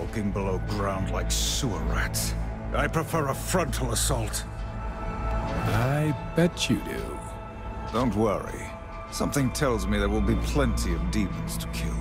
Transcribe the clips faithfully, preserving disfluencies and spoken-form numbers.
skulking below ground like sewer rats. I prefer a frontal assault. I bet you do. Don't worry. Something tells me there will be plenty of demons to kill.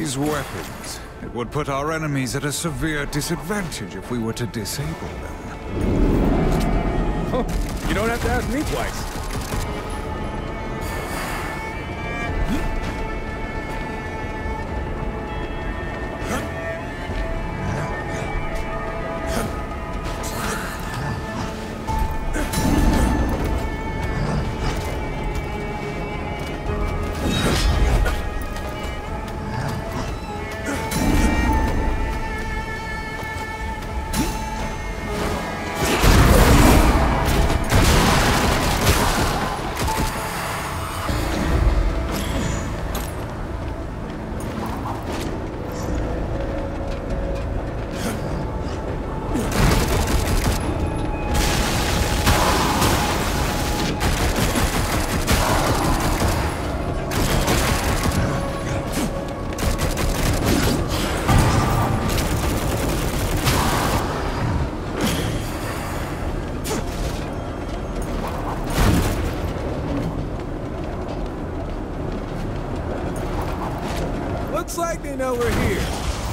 these weapons. It would put our enemies at a severe disadvantage if we were to disable them. Oh, you don't have to ask me twice. Looks like they know we're here.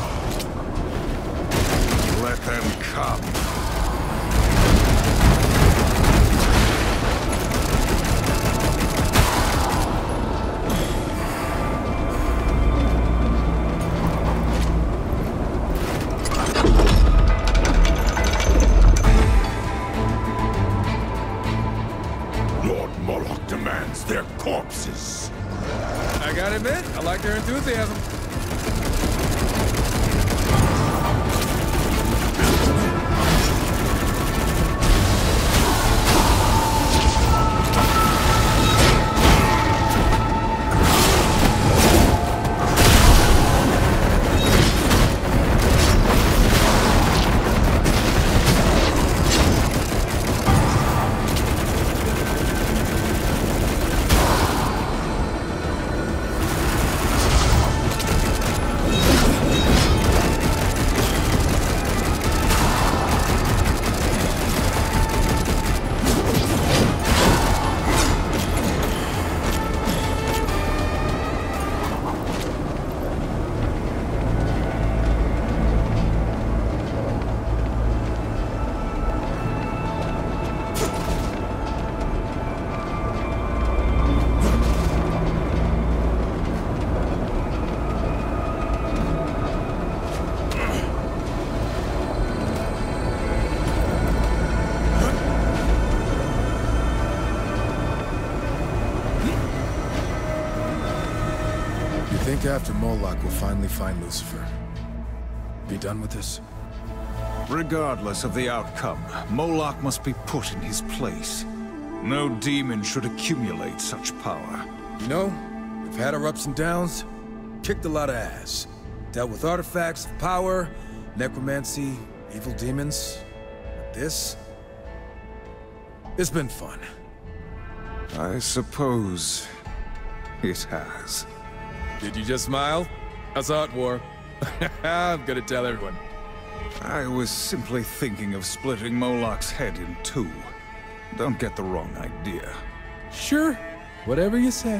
Let them come. Lord Moloch demands their corpses. I gotta admit, I like their enthusiasm. I think after Moloch we'll finally find Lucifer. Be done with this? Regardless of the outcome, Moloch must be put in his place. No demon should accumulate such power. You know, we've had our ups and downs, kicked a lot of ass. Dealt with artifacts of power, necromancy, evil demons. But this... it's been fun. I suppose it has. Did you just smile? I saw it, War. I'm gonna tell everyone. I was simply thinking of splitting Moloch's head in two. Don't get the wrong idea. Sure, whatever you say.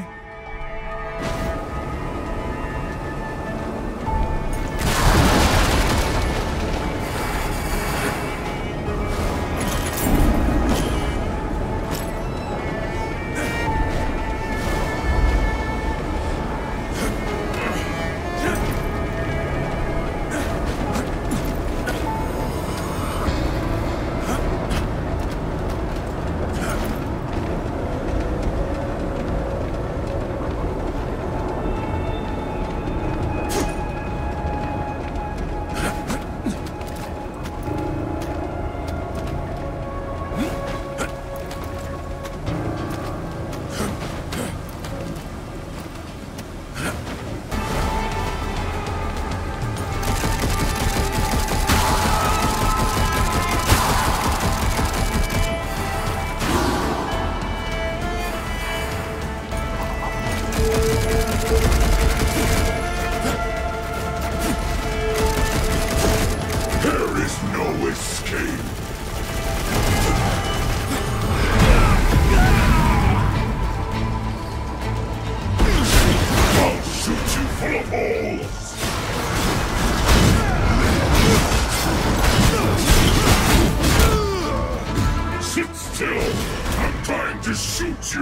Full of holes!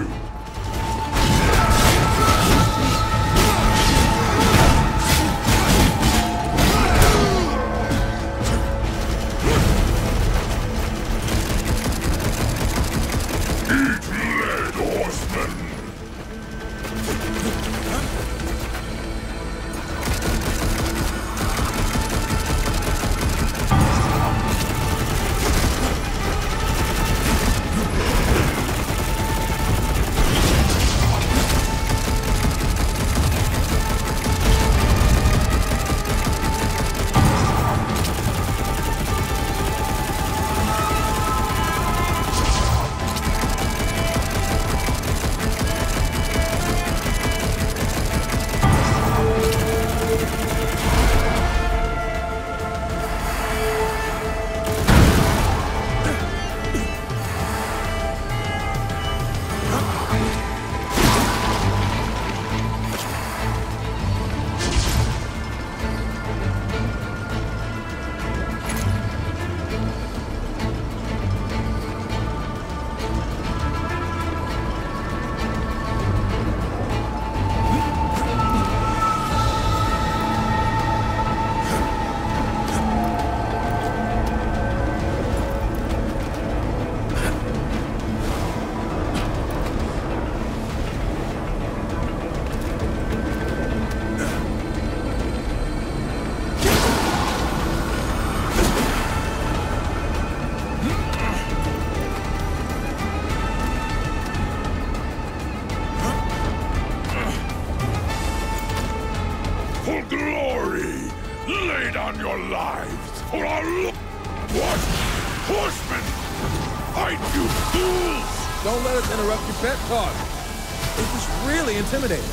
you! Eat lead, horseman! For glory! Lay down your lives, or I'll look... What? Horsemen! Fight, you fools! Don't let us interrupt your pet talk. This is really intimidating.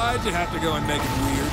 Why'd you have to go and make it weird?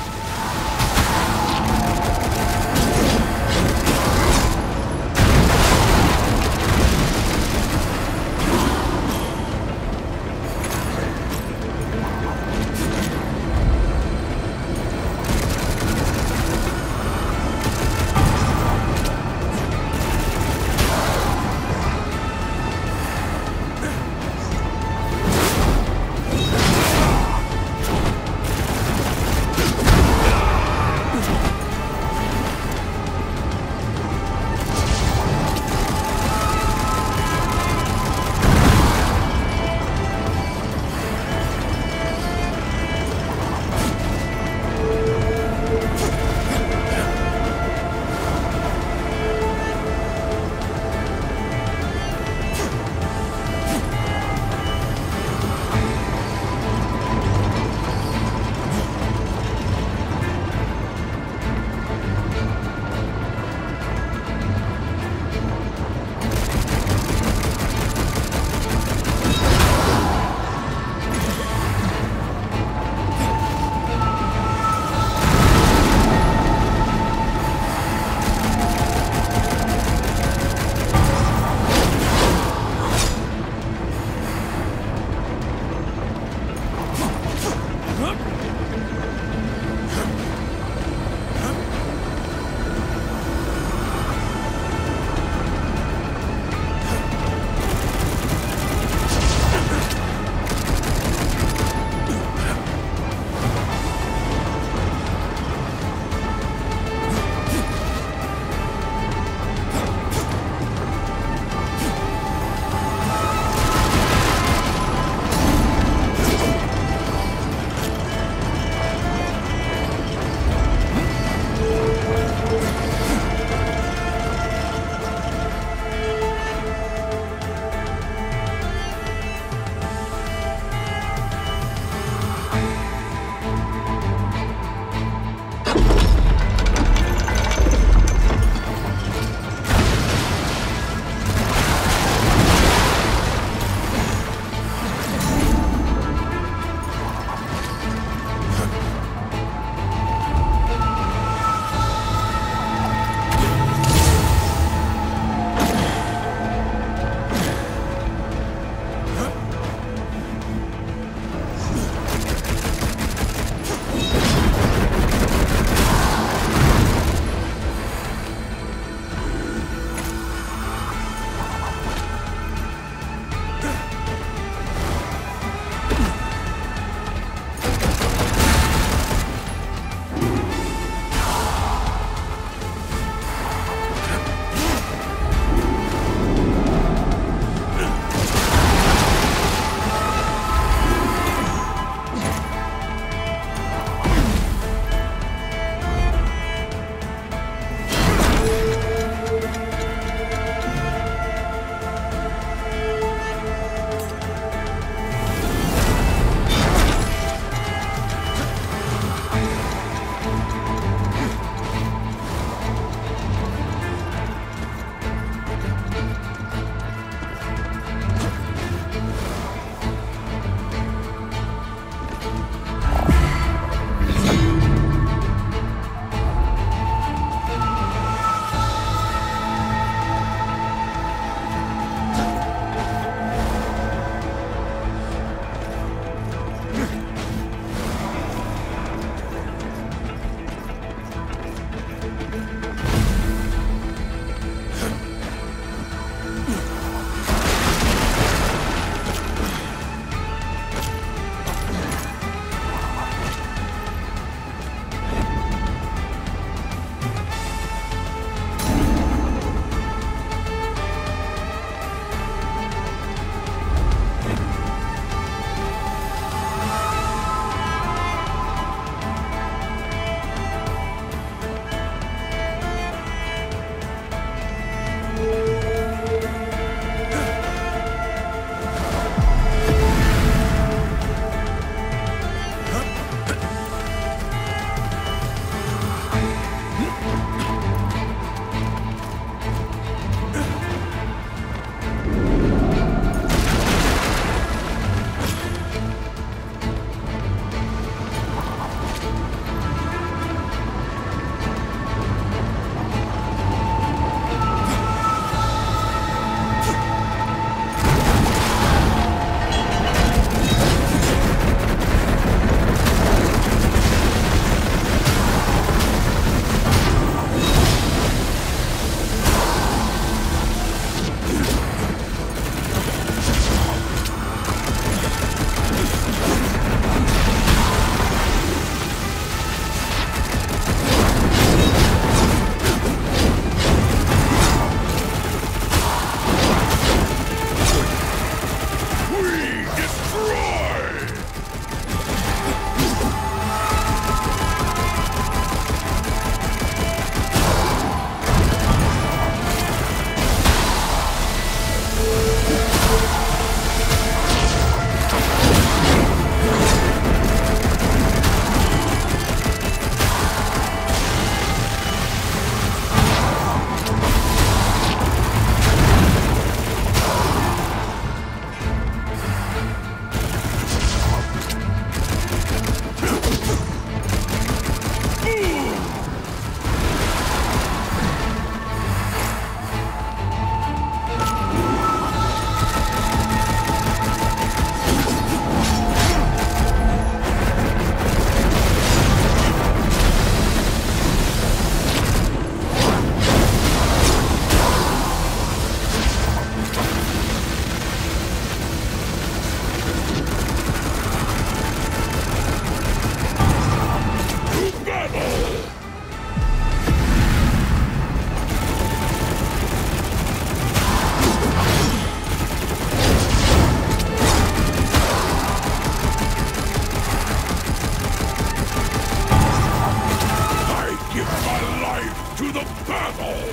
battle!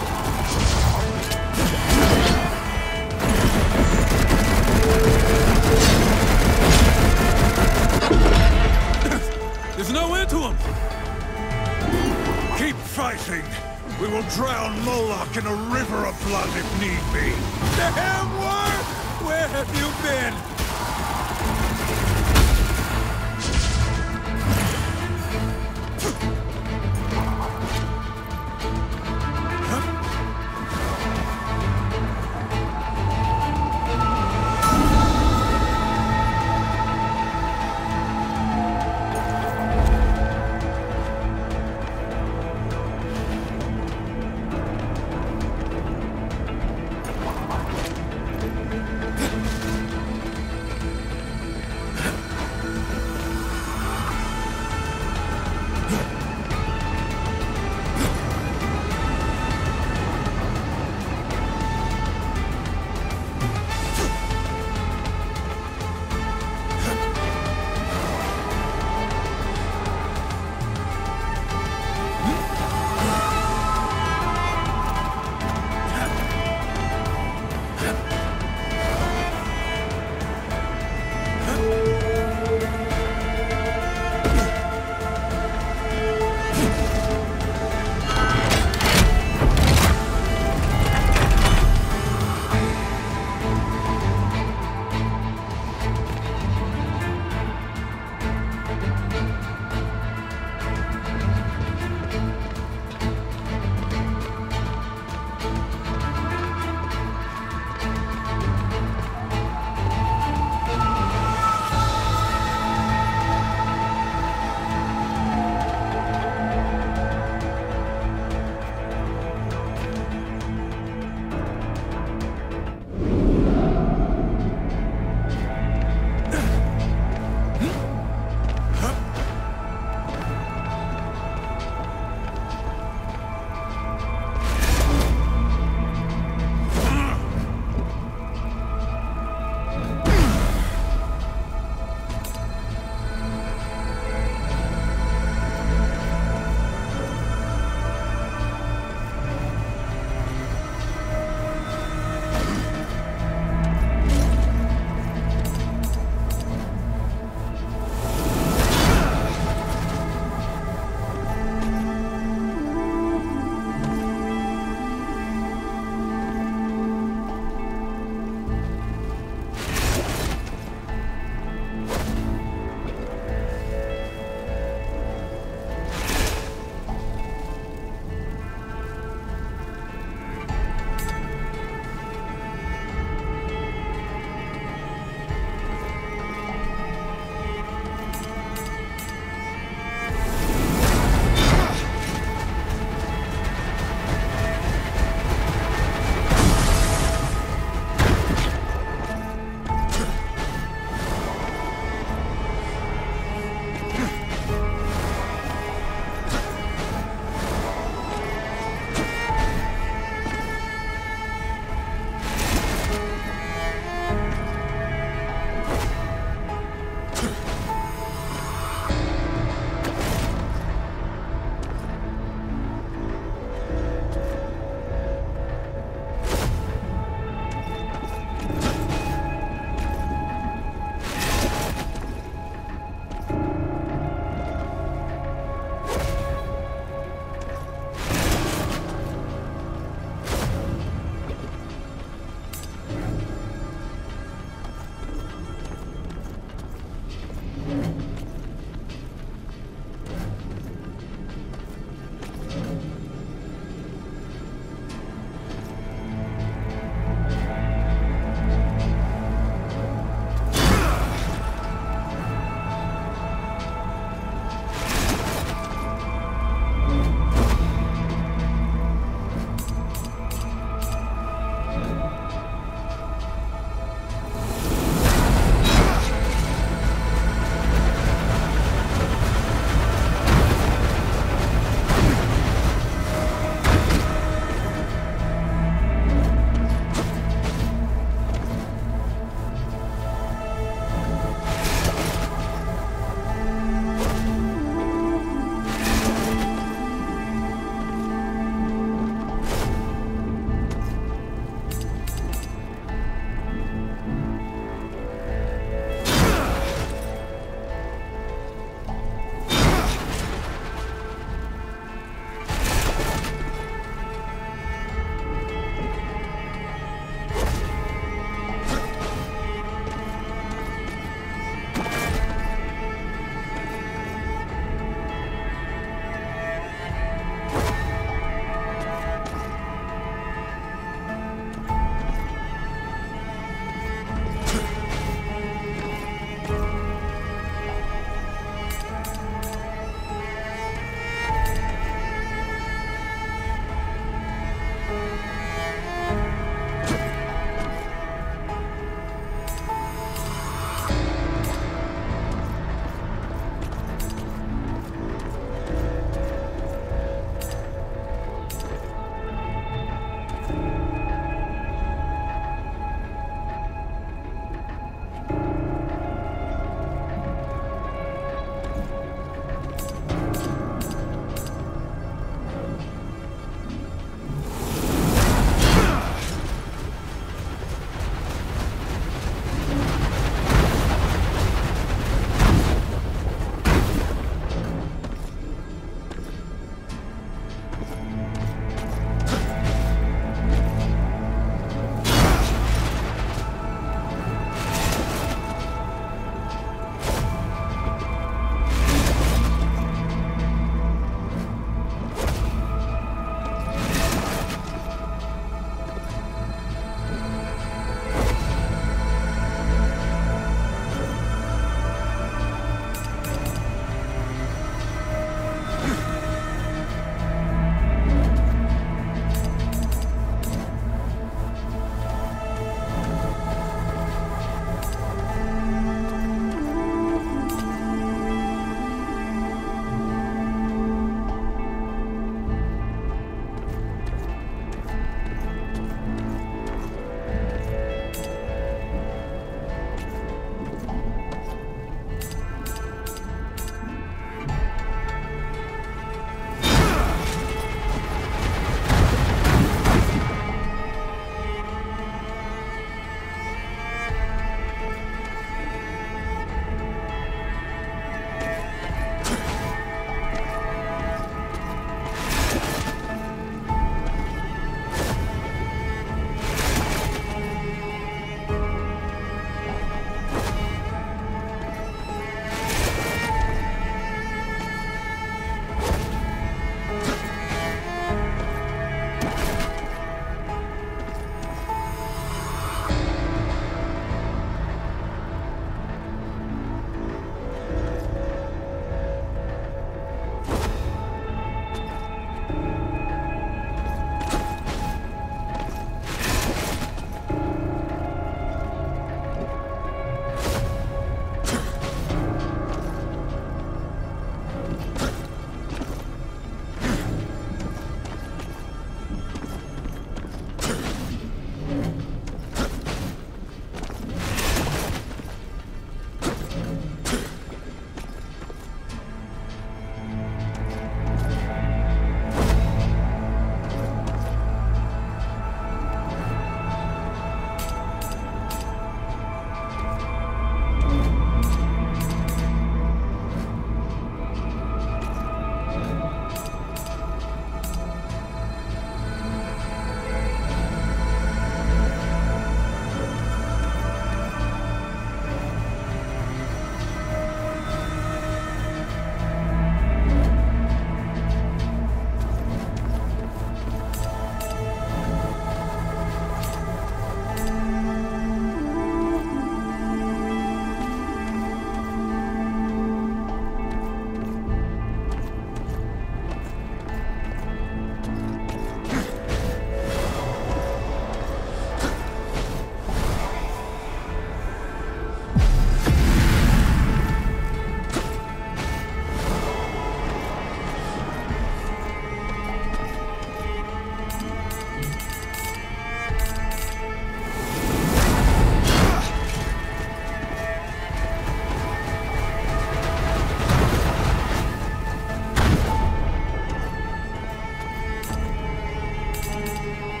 There's no end to him! Keep fighting! We will drown Moloch in a river of blood if need be! Damn war! Where have you been?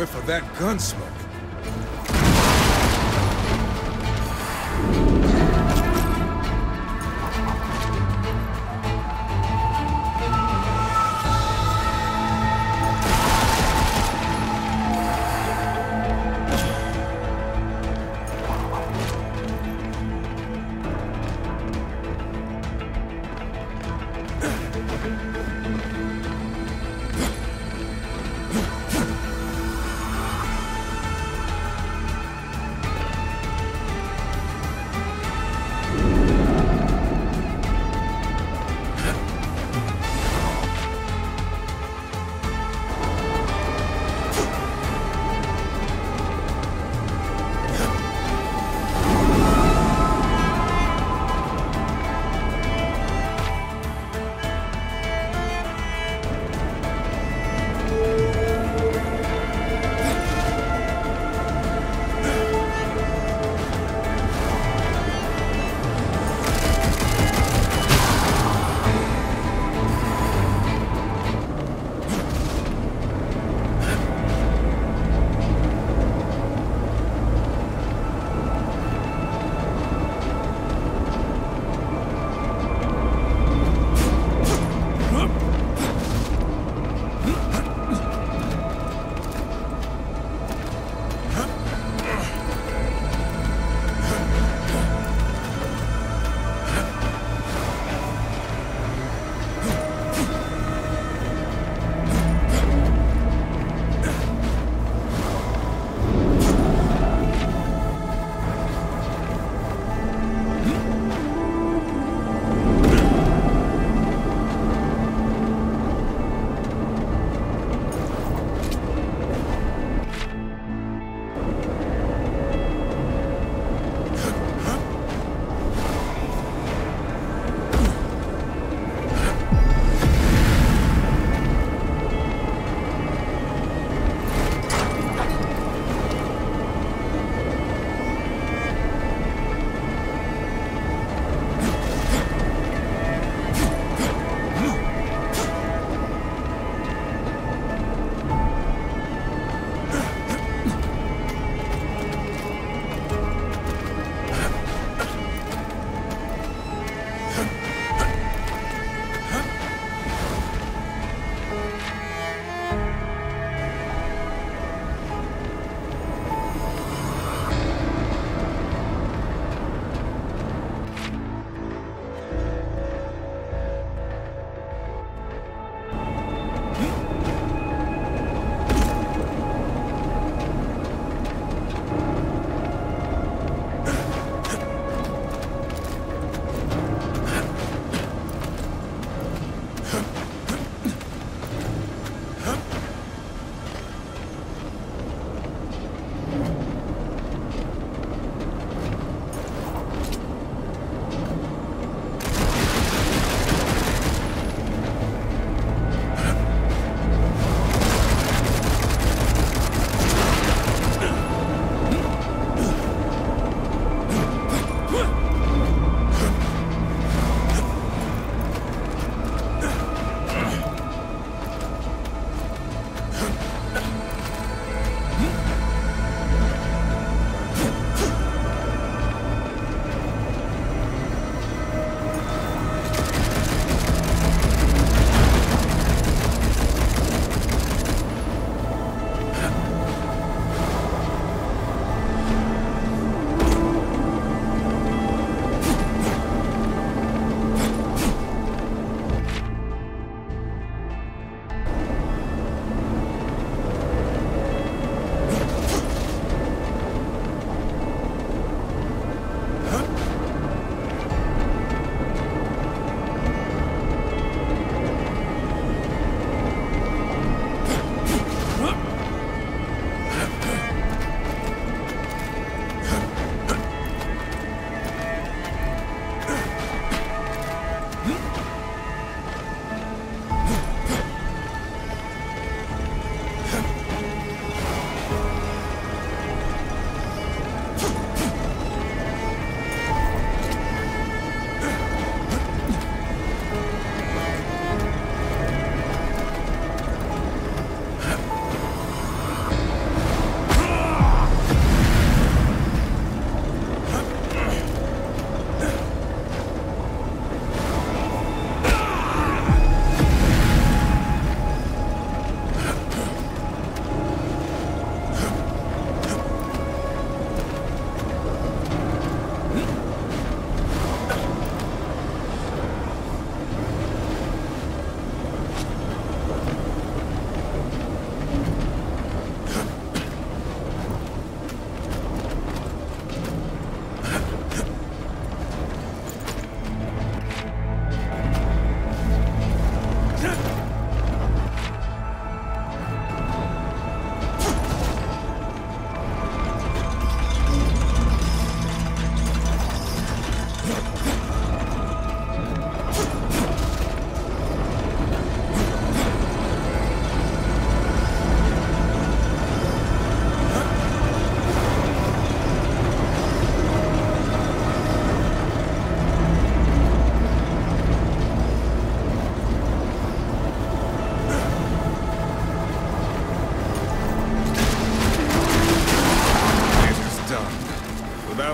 whiff of that gun smoke.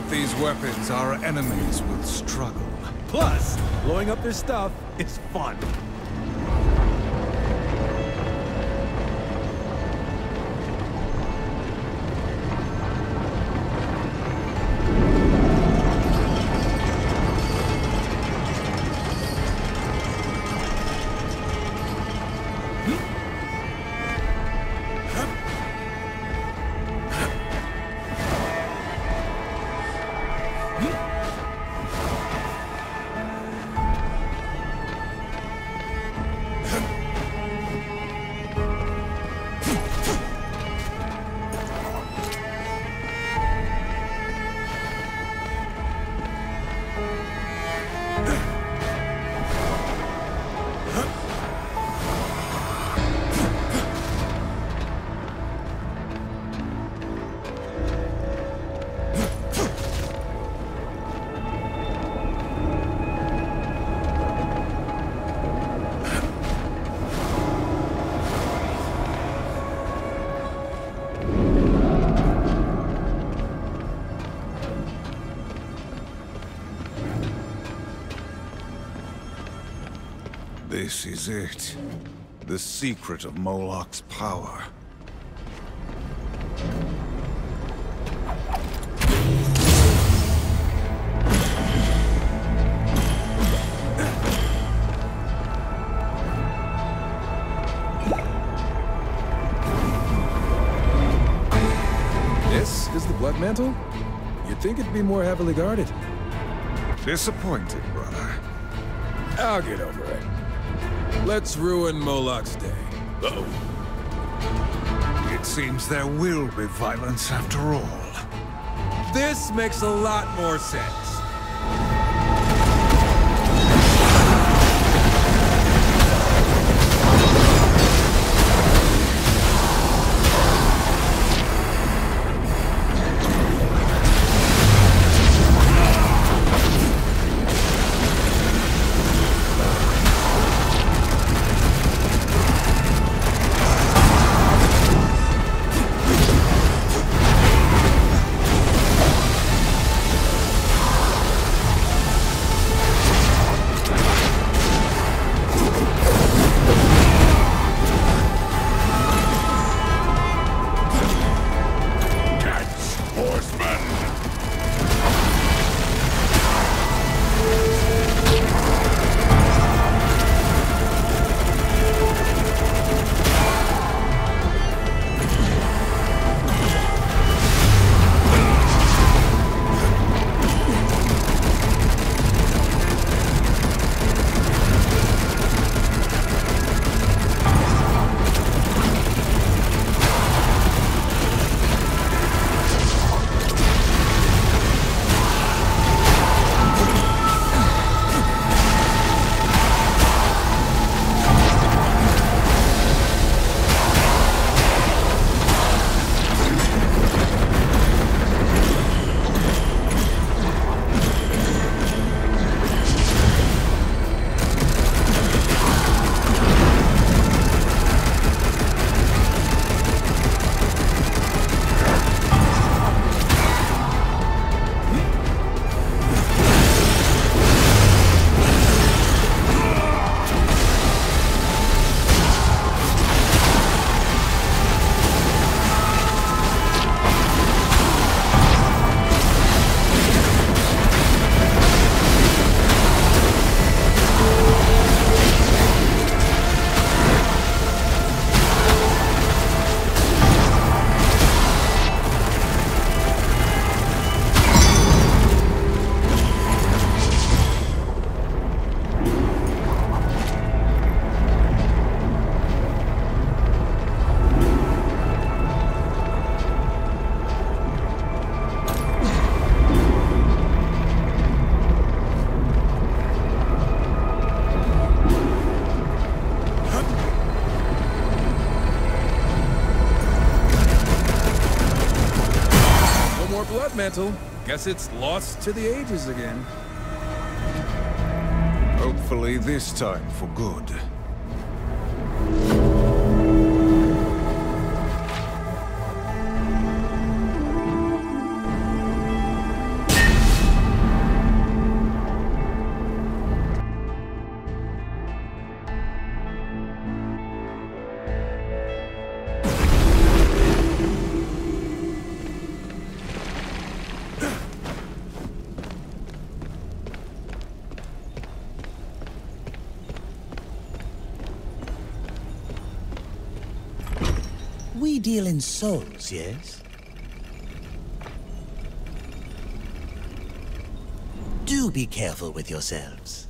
With these weapons, our enemies will struggle. Plus, blowing up their stuff is fun. This is it. The secret of Moloch's power. This is the Blood Mantle? You'd think it'd be more heavily guarded. Disappointed, brother. I'll get over it. Let's ruin Moloch's day. Uh-oh. It seems there will be violence after all. This makes a lot more sense. Mantle. Guess it's lost to the ages again. Hopefully this time for good. We deal in souls, yes? Do be careful with yourselves.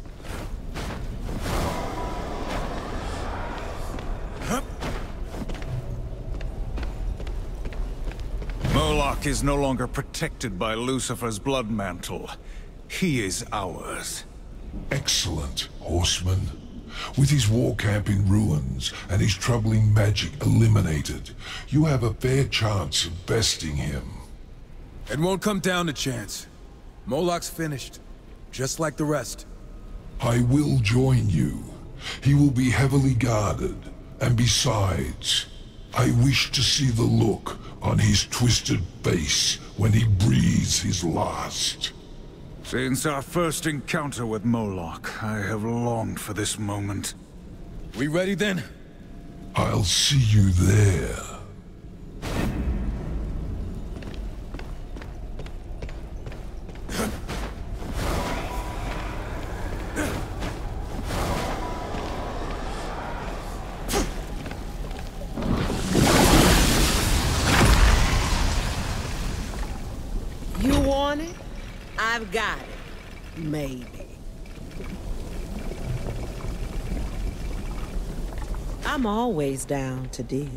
Moloch is no longer protected by Lucifer's blood mantle. He is ours. Excellent, Horseman. With his war camp in ruins and his troubling magic eliminated, you have a fair chance of besting him. It won't come down to chance. Moloch's finished, just like the rest. I will join you. He will be heavily guarded, and besides, I wish to see the look on his twisted face when he breathes his last. Since our first encounter with Moloch, I have longed for this moment. We ready then? I'll see you there. You want it? I've got it. Maybe. I'm always down to deal.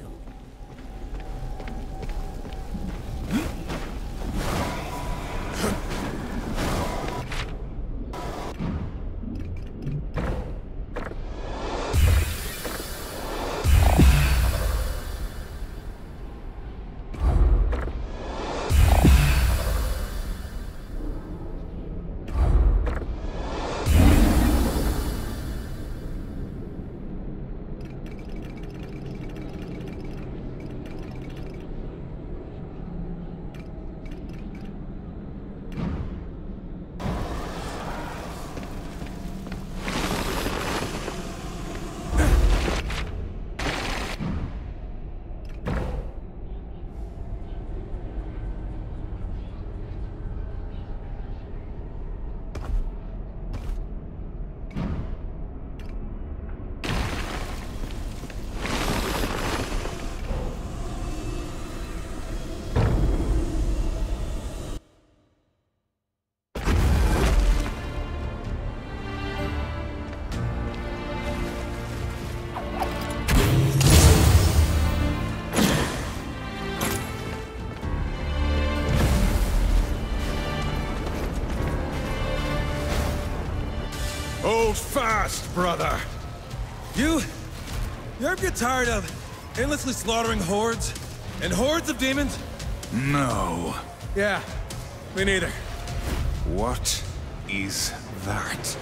Hold fast, brother. You... You ever get tired of endlessly slaughtering hordes? And hordes of demons? No. Yeah, me neither. What is that?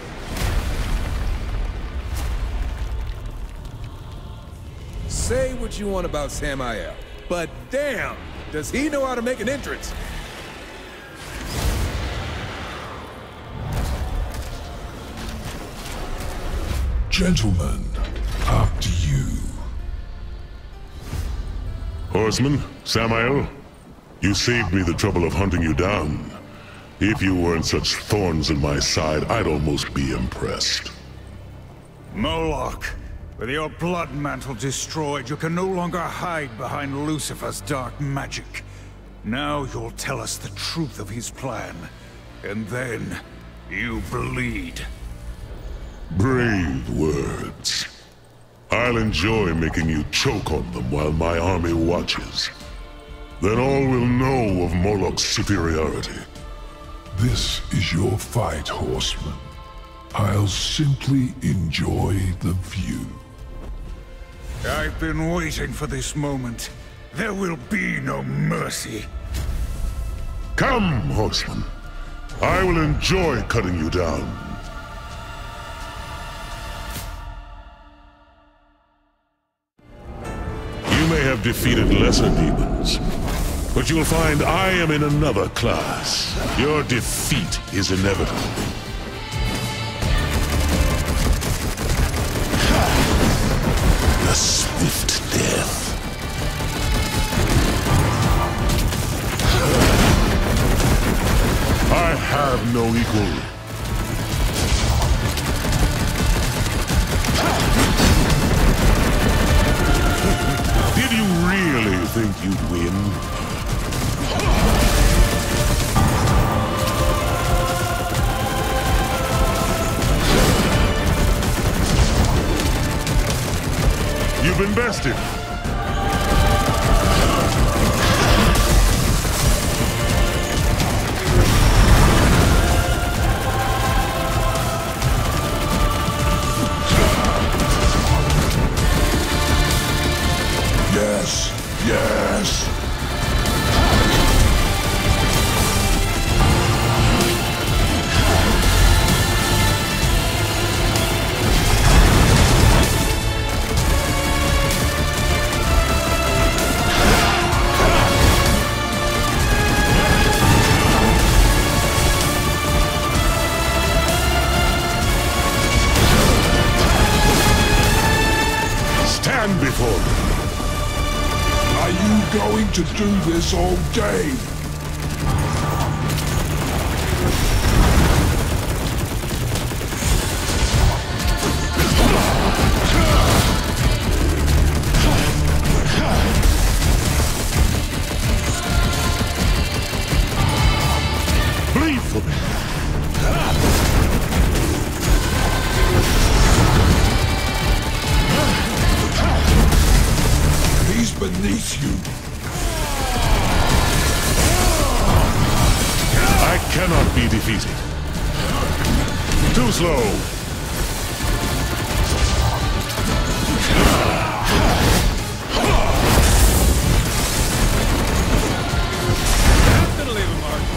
Say what you want about Samael, but damn, does he know how to make an entrance? Gentlemen, after you. Horseman, Samael, you saved me the trouble of hunting you down. If you weren't such thorns in my side, I'd almost be impressed. Moloch, with your blood mantle destroyed, you can no longer hide behind Lucifer's dark magic. Now you'll tell us the truth of his plan, and then you bleed. Brave words. I'll enjoy making you choke on them while my army watches. Then all will know of Moloch's superiority. This is your fight, Horseman. I'll simply enjoy the view. I've been waiting for this moment. There will be no mercy. Come, Horseman. I will enjoy cutting you down. You may have defeated lesser demons, but you'll find I am in another class. Your defeat is inevitable. A swift death. I have no equal. Did you really think you'd win? You've been bested. Yes, yes. Stand before me. Are you going to do this all day? Bleed for me. He's beneath you. I cannot be defeated. Too slow. That's gonna leave a mark.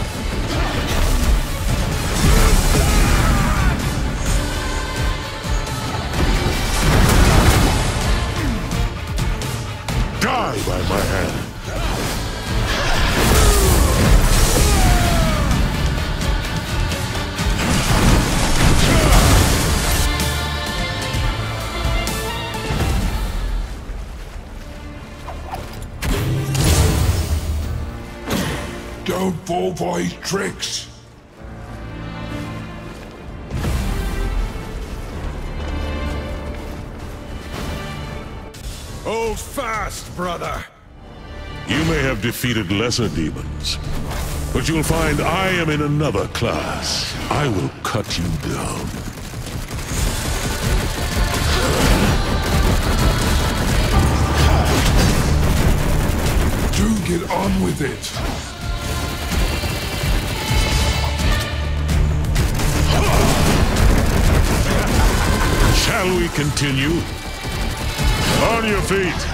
Die by my hand. Don't fall for his tricks. Hold fast, brother. You may have defeated lesser demons, but you'll find I am in another class. I will cut you down. Do get on with it. Shall we continue? On your feet!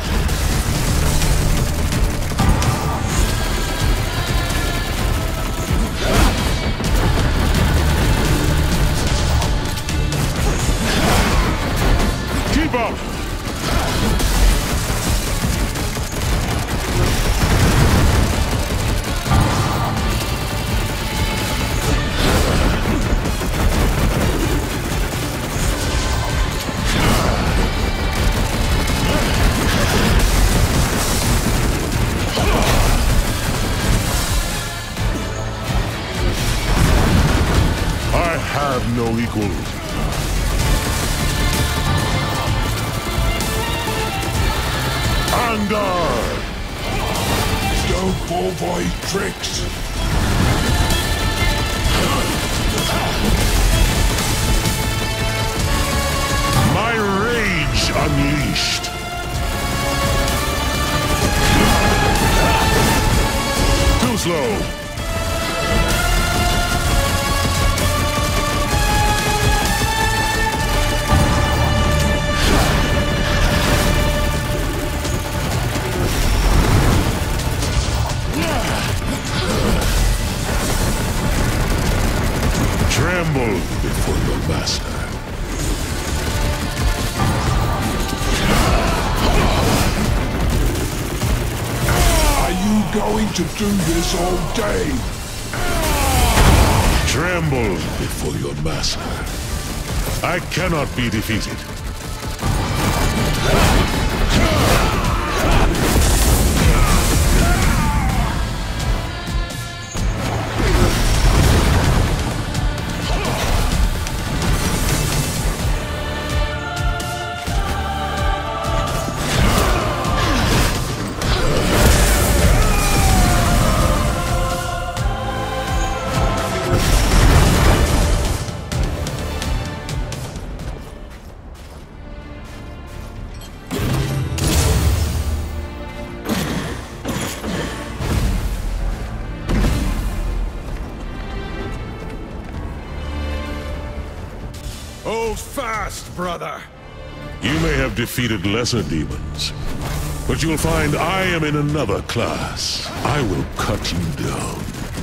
Keep up! I have no equal. On guard! Don't fall for his tricks. My rage unleashed. Too slow. Tremble before your master. Are you going to do this all day? Tremble before your master. I cannot be defeated. Hold fast, brother. You may have defeated lesser demons, but you'll find I am in another class. I will cut you down.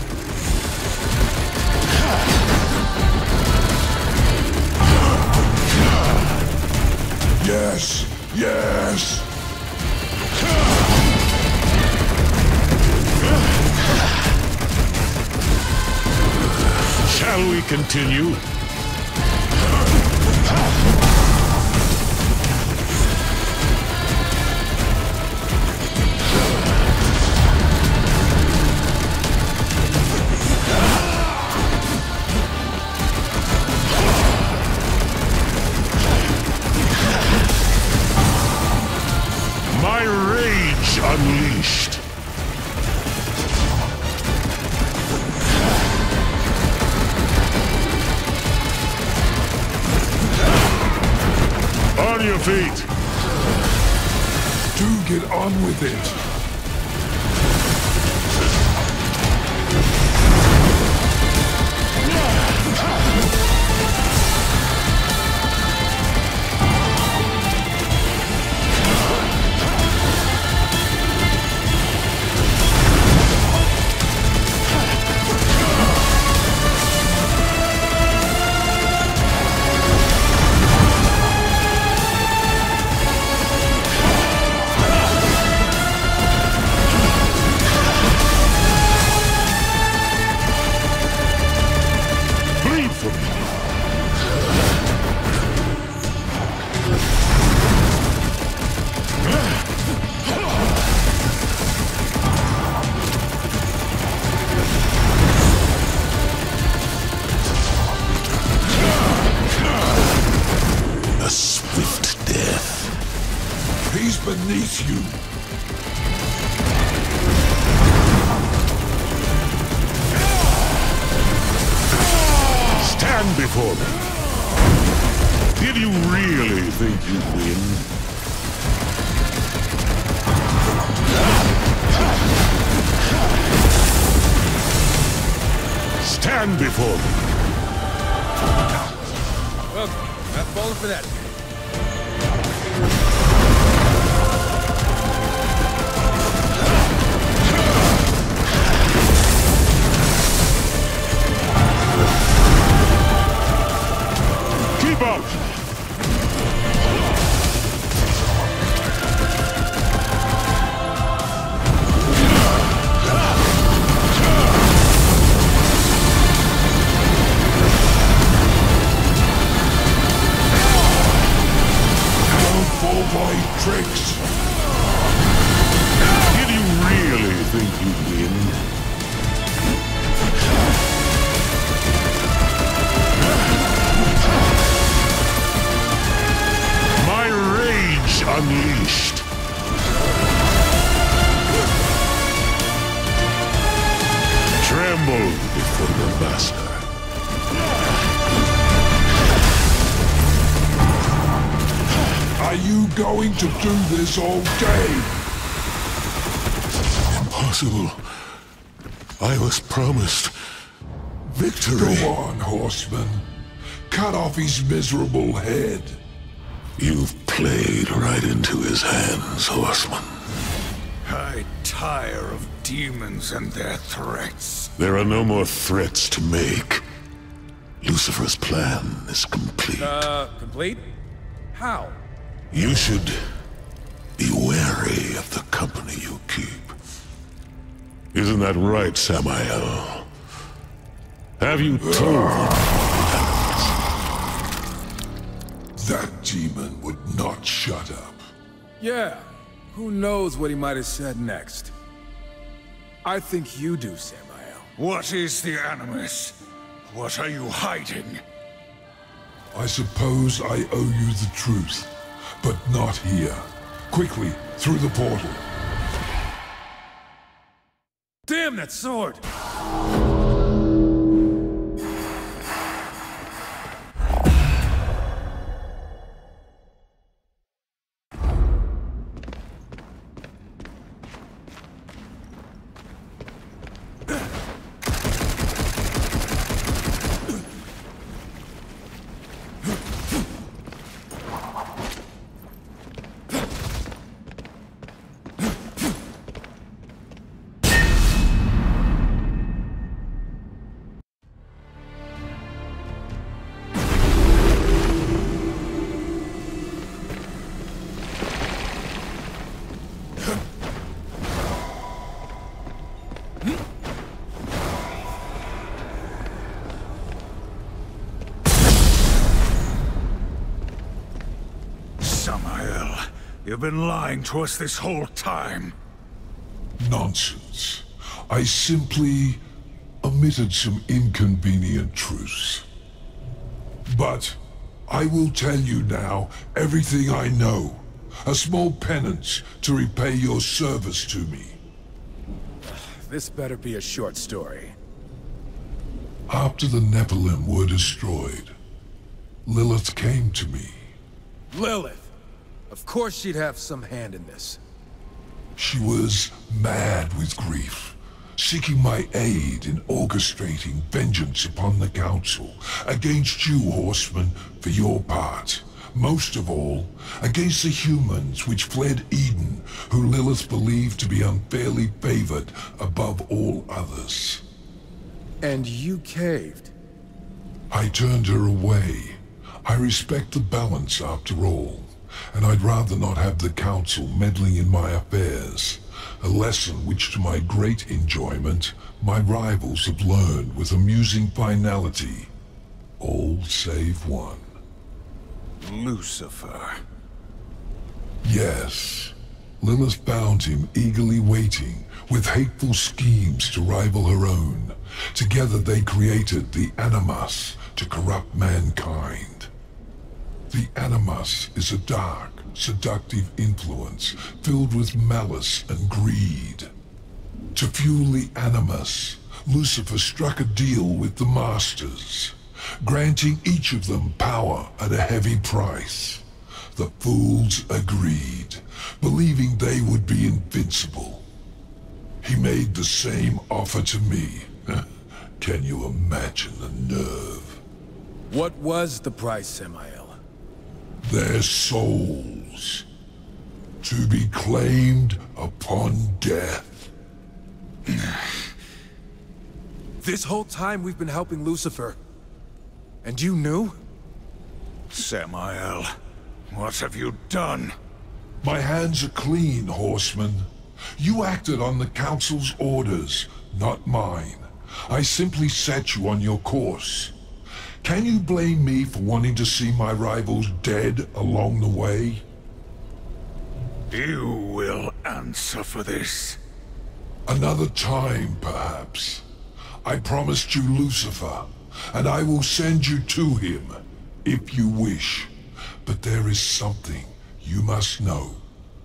Yes, yes. Shall we continue? My rage unleashed. On your feet. Do get on with it. He's beneath you. Stand before me. Did you really think you'd win? Stand before me. Well, not falling for that. Keep up! Don't fall by tricks. Did you really think you'd win? My rage unleashed. Tremble before your master. Are you going to do this all day? Impossible. I was promised victory. Go on, horseman. Cut off his miserable head. You've played right into his hands, horseman. I tire of demons and their threats. There are no more threats to make. Lucifer's plan is complete. Uh, complete? How? You should be wary of the company you keep. Isn't that right, Samael? Have you told them? That demon would not shut up. Yeah. Who knows what he might have said next? I think you do, Samael. What is the Animus? What are you hiding? I suppose I owe you the truth, but not here. Quickly, through the portal. Damn that sword! You've been lying to us this whole time. Nonsense. I simply omitted some inconvenient truths. But I will tell you now everything I know. A small penance to repay your service to me. This better be a short story. After the Nephilim were destroyed, Lilith came to me. Lilith! Of course she'd have some hand in this. She was mad with grief, seeking my aid in orchestrating vengeance upon the Council, against you, Horseman, for your part. Most of all, against the humans which fled Eden, who Lilith believed to be unfairly favored above all others. And you caved? I turned her away. I respect the balance after all, and I'd rather not have the Council meddling in my affairs. A lesson which, to my great enjoyment, my rivals have learned with amusing finality. All save one. Lucifer. Yes. Lilith found him eagerly waiting, with hateful schemes to rival her own. Together they created the Animus to corrupt mankind. The Animus is a dark, seductive influence filled with malice and greed. To fuel the Animus, Lucifer struck a deal with the Masters, granting each of them power at a heavy price. The fools agreed, believing they would be invincible. He made the same offer to me. Can you imagine the nerve? What was the price, Samael? Their souls, to be claimed upon death. This whole time we've been helping Lucifer. And you knew? Samael, what have you done? My hands are clean, Horseman. You acted on the Council's orders, not mine. I simply set you on your course. Can you blame me for wanting to see my rivals dead along the way? You will answer for this. Another time, perhaps. I promised you Lucifer, and I will send you to him, if you wish. But there is something you must know.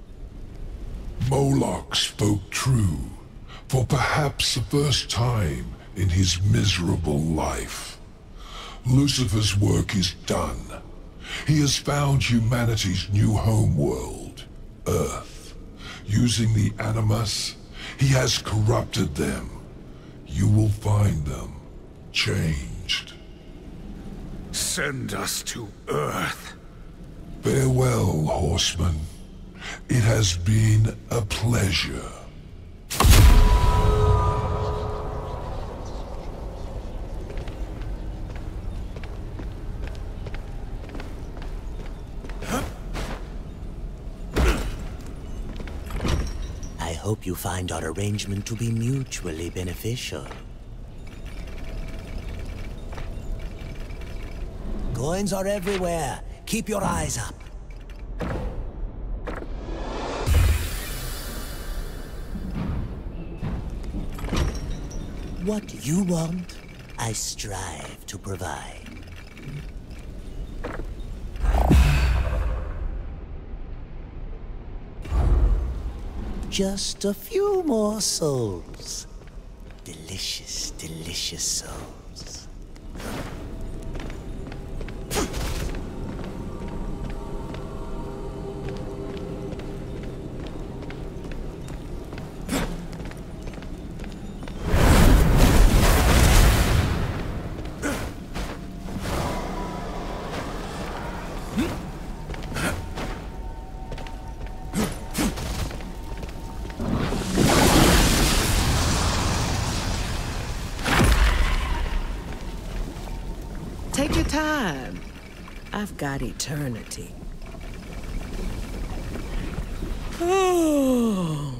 Moloch spoke true, for perhaps the first time in his miserable life. Lucifer's work is done. He has found humanity's new homeworld, Earth. Using the Animus, he has corrupted them. You will find them changed. Send us to Earth. Farewell, Horseman. It has been a pleasure. I hope you find our arrangement to be mutually beneficial. Coins are everywhere. Keep your eyes up. What you want, I strive to provide. Just a few more souls. Delicious, delicious souls. Take your time. I've got eternity. Oh.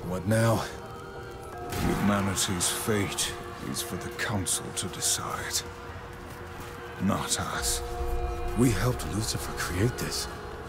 What now? Humanity's fate is for the Council to decide. Not us. We helped Lucifer create this.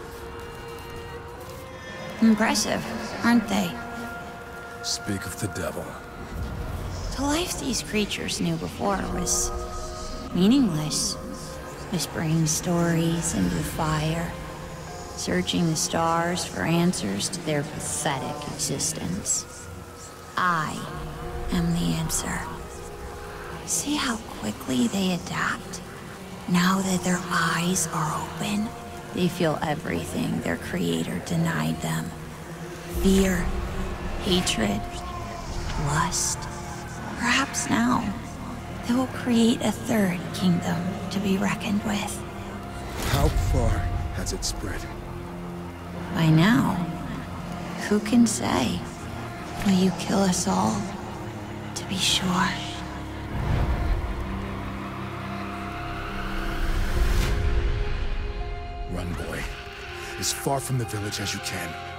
Impressive, aren't they? Speak of the devil. The life these creatures knew before was meaningless. Whispering stories into the fire, searching the stars for answers to their pathetic existence. I am the answer. See how quickly they adapt? Now that their eyes are open, they feel everything their creator denied them. Fear, hatred, lust. Perhaps now, they will create a third kingdom to be reckoned with. How far has it spread? By now, who can say? Will you kill us all, to be sure? Run, boy. As far from the village as you can.